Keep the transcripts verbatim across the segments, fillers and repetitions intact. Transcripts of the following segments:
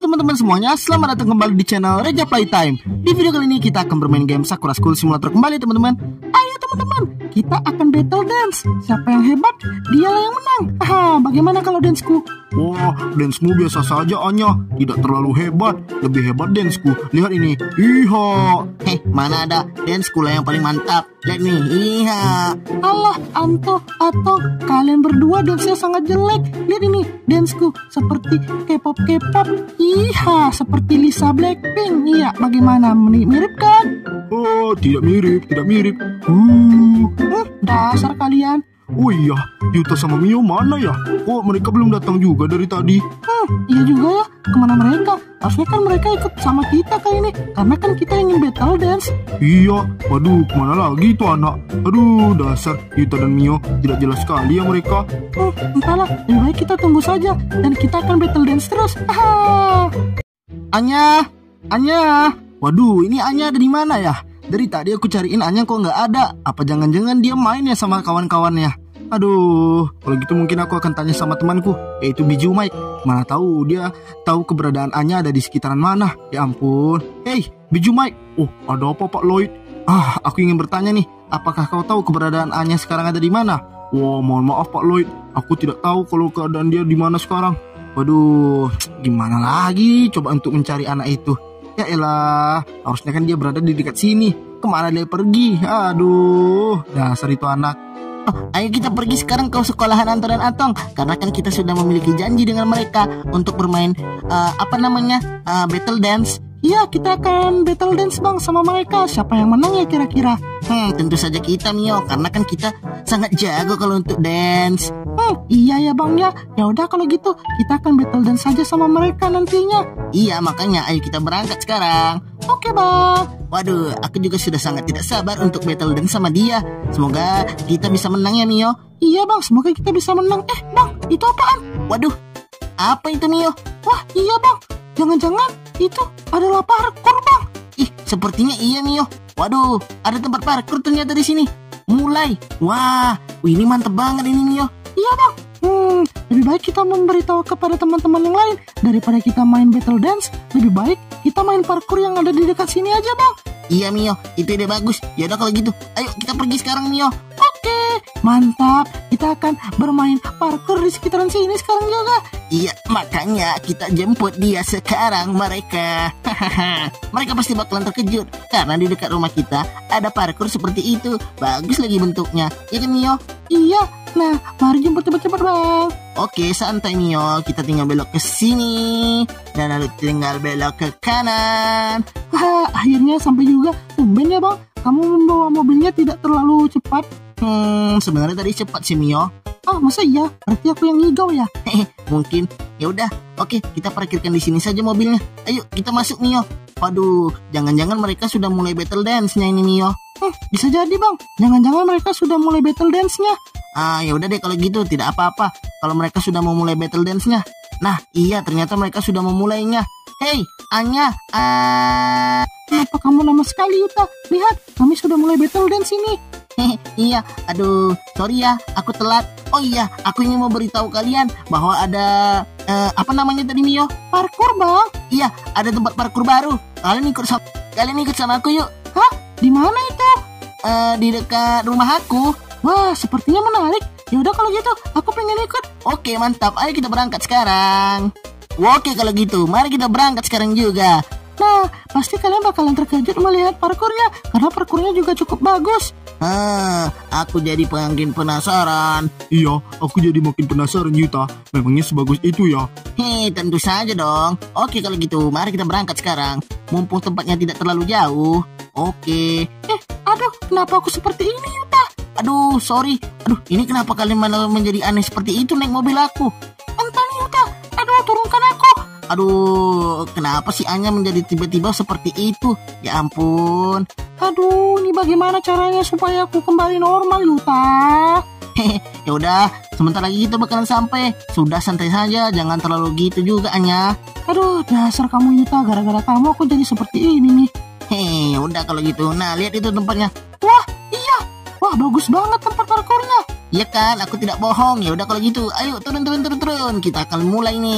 teman-teman semuanya, selamat datang kembali di channel Reja Playtime. Di video kali ini kita akan bermain game Sakura School Simulator kembali teman-teman. Ayo teman-teman, kita akan battle dance. Siapa yang hebat, dialah yang menang. Aha, bagaimana kalau danceku? Wah, dansemu biasa saja Anya. Tidak terlalu hebat. Lebih hebat danceku. Lihat ini. Iha. Heh, mana ada danceku lah yang paling mantap. Lihat nih, iha. Alah, Anto, Atong, kalian berdua dance-nya sangat jelek. Lihat ini, danceku seperti K-pop K-pop. Iha, seperti Lisa Blackpink. Iya, bagaimana? Mirip kan? Oh, tidak mirip, tidak mirip. Hmm, hmm dasar kalian. Oh iya, Yuta sama Mio mana ya? Oh, mereka belum datang juga dari tadi. Hmm, iya juga ya. Kemana mereka? Harusnya kan mereka ikut sama kita kali ini. Karena kan kita ingin battle dance. Iya, waduh, kemana lagi itu anak? Aduh, dasar Yuta dan Mio, tidak jelas sekali ya mereka. Hmm, entahlah, lebih baik kita tunggu saja. Dan kita akan battle dance terus. Aha. Anya, Anya. Waduh, ini Anya ada di mana ya? Dari tadi aku cariin Anya kok nggak ada. Apa jangan-jangan dia main ya sama kawan-kawannya? Aduh, kalau gitu mungkin aku akan tanya sama temanku, yaitu Biju Mike. Mana tahu dia tahu keberadaan Anya ada di sekitaran mana. Ya ampun. Hey, Biju Mike. Oh, ada apa Pak Lloyd? Ah, aku ingin bertanya nih. Apakah kau tahu keberadaan Anya sekarang ada di mana? Wah, mohon maaf Pak Lloyd. Aku tidak tahu kalau keadaan dia di mana sekarang. Waduh, gimana lagi coba untuk mencari anak itu? Ya elah, harusnya kan dia berada di dekat sini. Kemana dia pergi? Aduh, dasar itu anak. Oh, ayo kita pergi sekarang ke sekolahan Anto dan Atong. Karena kan kita sudah memiliki janji dengan mereka untuk bermain uh, apa namanya uh, battle dance. Iya, kita akan battle dance bang sama mereka. Siapa yang menang ya kira-kira? Hmm, tentu saja kita Mio, karena kan kita sangat jago kalau untuk dance. Hmm, iya ya bang ya. Ya udah kalau gitu kita akan battle dance saja sama mereka nantinya. Iya, makanya ayo kita berangkat sekarang. Oke bang. Waduh, aku juga sudah sangat tidak sabar untuk battle dance sama dia. Semoga kita bisa menang ya Mio. Iya bang, semoga kita bisa menang. Eh bang, itu apaan? Waduh, apa itu Mio? Wah iya bang, jangan-jangan itu adalah parkour bang. Ih, sepertinya iya Mio. Waduh, ada tempat parkour ternyata di sini. Mulai. Wah, ini mantep banget ini Mio. Iya bang. Hmm, lebih baik kita memberitahu kepada teman-teman yang lain daripada kita main battle dance. Lebih baik kita main parkour yang ada di dekat sini aja bang. Iya Mio, itu ide bagus. Ya udah kalau gitu, ayo kita pergi sekarang Mio. Oke, mantap. Kita akan bermain parkour di sekitaran sini sekarang juga. Iya, makanya kita jemput dia sekarang mereka. Mereka pasti bakalan terkejut karena di dekat rumah kita ada parkour seperti itu. Bagus lagi bentuknya. Ya kan Mio? Iya. Nah, mari jemput cepat-cepat bang. Oke, santai Mio. Kita tinggal belok ke sini dan lalu tinggal belok ke kanan. Wah, akhirnya sampai juga. Tumben ya bang, kamu membawa mobilnya tidak terlalu cepat. Hmm, sebenarnya tadi cepat sih Mio. Ah, masa iya? Berarti aku yang ngigau ya? Hehe, mungkin. Ya udah, oke, kita parkirkan di sini saja mobilnya. Ayo, kita masuk Mio. Waduh, jangan-jangan mereka sudah mulai battle dance-nya ini Mio. Hmm, bisa jadi bang. Jangan-jangan mereka sudah mulai battle dance-nya. Ah, ya udah deh kalau gitu, tidak apa-apa. Kalau mereka sudah mau mulai battle dance-nya. Nah, iya ternyata mereka sudah memulainya. Hey, Anya, ah, kenapa kamu lama sekali Yuta? Lihat, kami sudah mulai battle dance ini. Hehe, iya, aduh, sorry ya, aku telat. Oh iya, aku ingin mau beritahu kalian bahwa ada uh, apa namanya tadi Mio? Parkour bang. Iya, ada tempat parkour baru. Kalian ikut sama, kalian ikut sama aku yuk. Hah? Di mana itu? Uh, di dekat rumah aku. Wah, sepertinya menarik. Ya udah kalau gitu, aku pengen ikut. Oke, mantap. Ayo kita berangkat sekarang. Oke kalau gitu, mari kita berangkat sekarang juga. Nah, pasti kalian bakalan terkejut melihat parkurnya, karena parkurnya juga cukup bagus. Ah, aku jadi makin penasaran. Iya, aku jadi makin penasaran Yuta. Memangnya sebagus itu ya? Hei, tentu saja dong. Oke kalau gitu, mari kita berangkat sekarang. Mumpung tempatnya tidak terlalu jauh. Oke. Eh, aduh, kenapa aku seperti ini Yuta? Aduh, sorry. Aduh, ini kenapa kalian malah menjadi aneh seperti itu naik mobil aku? Entah Yuta. Aduh, turunkan aku. Aduh, kenapa sih Anya menjadi tiba-tiba seperti itu? Ya ampun. Aduh, ini bagaimana caranya supaya aku kembali normal, Yuta? Hehe, ya udah, sebentar lagi kita bakalan sampai. Sudah santai saja, jangan terlalu gitu juga Anya. Aduh, dasar kamu Yuta, gara-gara kamu aku jadi seperti ini nih. Hehe, ya udah kalau gitu. Nah, lihat itu tempatnya. Wah, iya. Wah, bagus banget tempat parkurnya. Iya kan, aku tidak bohong. Ya udah kalau gitu, ayo turun turun turun turun. Kita akan mulai nih.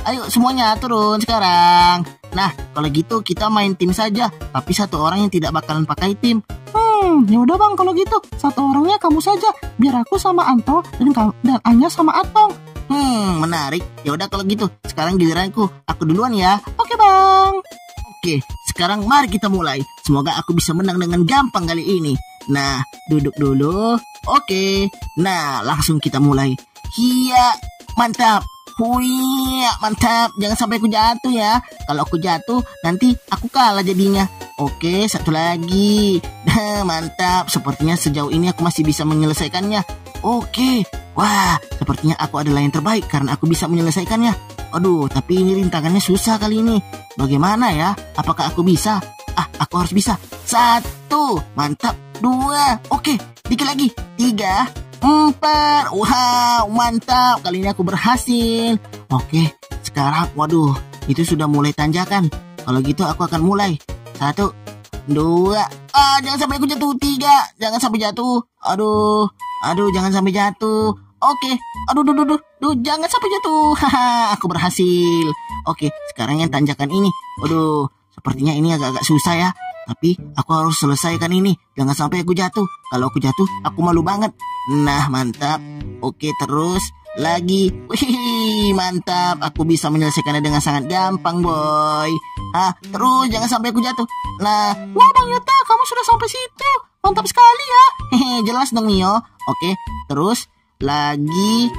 Ayo semuanya turun sekarang. Nah, kalau gitu kita main tim saja, tapi satu orang yang tidak bakalan pakai tim. Hmm, ya udah Bang, kalau gitu satu orangnya kamu saja, biar aku sama Anto dan kamu dan Anya sama Atong. Hmm, menarik. Ya udah kalau gitu, sekarang giliranku. Aku duluan ya. Oke Bang. Oke, sekarang mari kita mulai. Semoga aku bisa menang dengan gampang kali ini. Nah, duduk dulu. Oke. Nah, langsung kita mulai. Hiya, mantap. Wih, mantap. Jangan sampai aku jatuh ya. Kalau aku jatuh, nanti aku kalah jadinya. Oke, satu lagi. Nah, mantap. Sepertinya sejauh ini aku masih bisa menyelesaikannya. Oke. Wah, sepertinya aku adalah yang terbaik karena aku bisa menyelesaikannya. Aduh, tapi ini rintangannya susah kali ini. Bagaimana ya? Apakah aku bisa? Ah, aku harus bisa. Satu. Mantap. Dua. Oke, dikit lagi. Tiga. Empat. Wow, mantap. Kali ini aku berhasil. Oke, sekarang waduh, itu sudah mulai tanjakan. Kalau gitu aku akan mulai. Satu, dua. Ah, jangan sampai aku jatuh. Tiga. Jangan sampai jatuh. Aduh, aduh, jangan sampai jatuh. Oke, aduh, duh, duh, duh, duh, jangan sampai jatuh. Haha, aku berhasil. Oke, sekarang yang tanjakan ini. Waduh, sepertinya ini agak-agak susah ya. Tapi aku harus selesaikan ini. Jangan sampai aku jatuh. Kalau aku jatuh, aku malu banget. Nah, mantap. Oke, terus lagi. Wih, mantap. Aku bisa menyelesaikannya dengan sangat gampang, boy. Ah, terus jangan sampai aku jatuh. Nah, Wah Bang Yuta, kamu sudah sampai situ. Mantap sekali ya. hehe, jelas dong, Mio. Oke, terus lagi,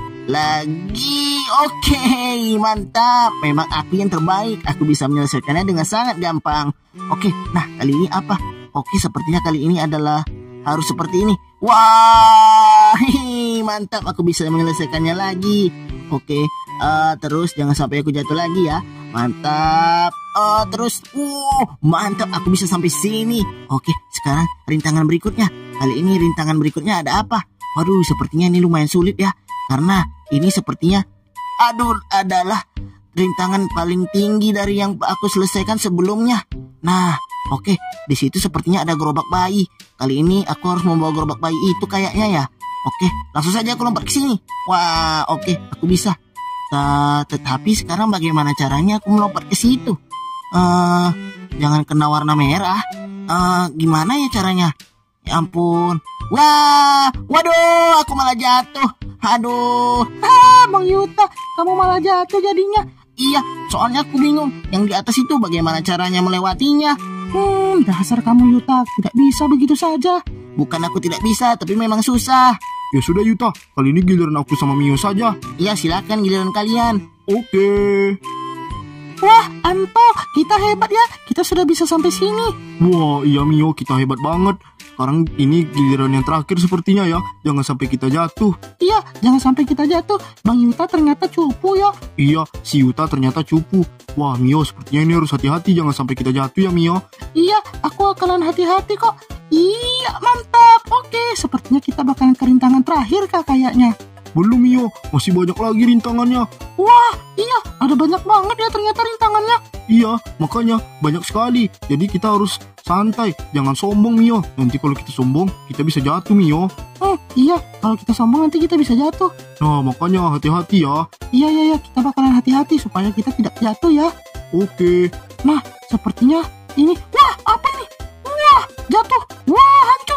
lagi. Oke, mantap. Memang aku yang terbaik. Aku bisa menyelesaikannya dengan sangat gampang. Oke, nah kali ini apa? Oke, sepertinya kali ini adalah harus seperti ini. Wah, hehe, mantap. Aku bisa menyelesaikannya lagi. Oke, uh, terus jangan sampai aku jatuh lagi ya. Mantap. Uh, terus, uh, mantap. Aku bisa sampai sini. Oke, sekarang rintangan berikutnya. Kali ini rintangan berikutnya ada apa? Waduh, sepertinya ini lumayan sulit ya. Karena ini sepertinya, aduh, adalah rintangan paling tinggi dari yang aku selesaikan sebelumnya. Nah, oke, di situ sepertinya ada gerobak bayi. Kali ini aku harus membawa gerobak bayi itu kayaknya ya. Oke, langsung saja aku lompat ke sini. Wah, oke, aku bisa. Ta tetapi sekarang bagaimana caranya aku melompat ke situ? Uh, jangan kena warna merah. Uh, gimana ya caranya? Ya ampun. Wah, waduh, aku malah jatuh. Aduh. Ah, Bang Yuta, kamu malah jatuh jadinya. Iya, soalnya aku bingung. Yang di atas itu bagaimana caranya melewatinya? Hmm, dasar kamu Yuta, tidak bisa begitu saja. Bukan aku tidak bisa, tapi memang susah. Ya sudah Yuta, kali ini giliran aku sama Mio saja. Iya, silakan giliran kalian. Oke. Wah, Anto, kita hebat ya. Kita sudah bisa sampai sini. Wah, iya Mio, kita hebat banget. Sekarang ini giliran yang terakhir sepertinya ya. Jangan sampai kita jatuh. Iya, jangan sampai kita jatuh. Bang Yuta ternyata cupu ya. Iya, si Yuta ternyata cupu. Wah, Mio, sepertinya ini harus hati-hati. Jangan sampai kita jatuh ya, Mio. Iya, aku bakalan hati-hati kok. Iya, mantap. Oke, sepertinya kita bakalan ke rintangan terakhir kak kayaknya. Belum, Mio. Masih banyak lagi rintangannya. Wah, iya. Ada banyak banget ya ternyata rintangannya. Iya, makanya banyak sekali. Jadi kita harus santai. Jangan sombong, Mio. Nanti kalau kita sombong, kita bisa jatuh, Mio. Hmm, iya. Kalau kita sombong nanti kita bisa jatuh. Nah, makanya hati-hati ya. Iya, iya, iya. Kita bakalan hati-hati supaya kita tidak jatuh ya. Oke. Nah, sepertinya ini. Wah, apa ini? Wah, jatuh. Wah, hancur.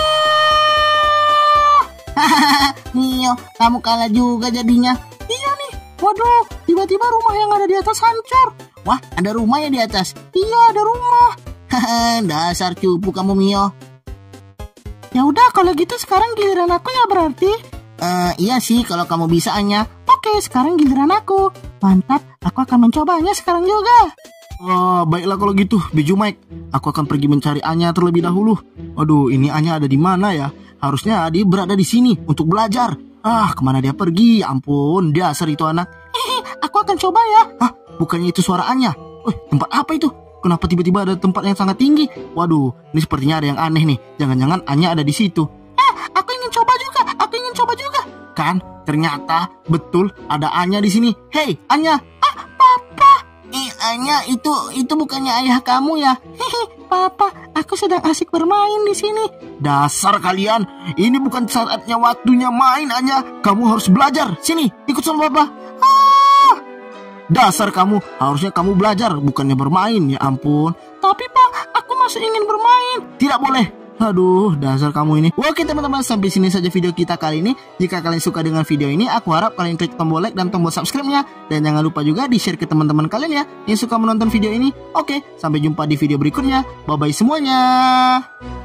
Ah! Mio, kamu kalah juga jadinya. Iya nih. Waduh, tiba-tiba rumah yang ada di atas hancur. Wah, ada rumah ya di atas? Iya, ada rumah. Haha, dasar cupu kamu, Mio. Ya udah, kalau gitu sekarang giliran aku ya berarti. Uh, iya sih, kalau kamu bisa, Anya. Oke, sekarang giliran aku. Mantap, aku akan mencobanya sekarang juga. Wah, baiklah kalau gitu, Biju Mike. Aku akan pergi mencari Anya terlebih dahulu. Aduh, ini Anya ada di mana ya? Harusnya dia berada di sini untuk belajar. Ah, kemana dia pergi? Ampun, dasar itu anak. Hehe, aku akan coba ya. Hah, bukannya itu suara Anya? Eh, tempat apa itu? Kenapa tiba-tiba ada tempat yang sangat tinggi? Waduh, ini sepertinya ada yang aneh nih. Jangan-jangan Anya ada di situ. Eh, aku ingin coba juga. Aku ingin coba juga. Kan, ternyata betul ada Anya di sini. Hei, Anya. Ah, Papa. Eh, Anya, itu itu bukannya ayah kamu ya? Hehe, Papa, aku sedang asik bermain di sini. Dasar kalian, ini bukan saatnya waktunya main, Anya. Kamu harus belajar. Sini, ikut sama Papa. Ah. Dasar kamu, harusnya kamu belajar, bukannya bermain. Ya ampun. Tapi Pak, aku masih ingin bermain. Tidak boleh. Aduh, dasar kamu ini. Oke teman-teman, sampai sini saja video kita kali ini. Jika kalian suka dengan video ini, aku harap kalian klik tombol like dan tombol subscribe-nya. Dan jangan lupa juga di-share ke teman-teman kalian ya yang suka menonton video ini. Oke, sampai jumpa di video berikutnya. Bye-bye semuanya.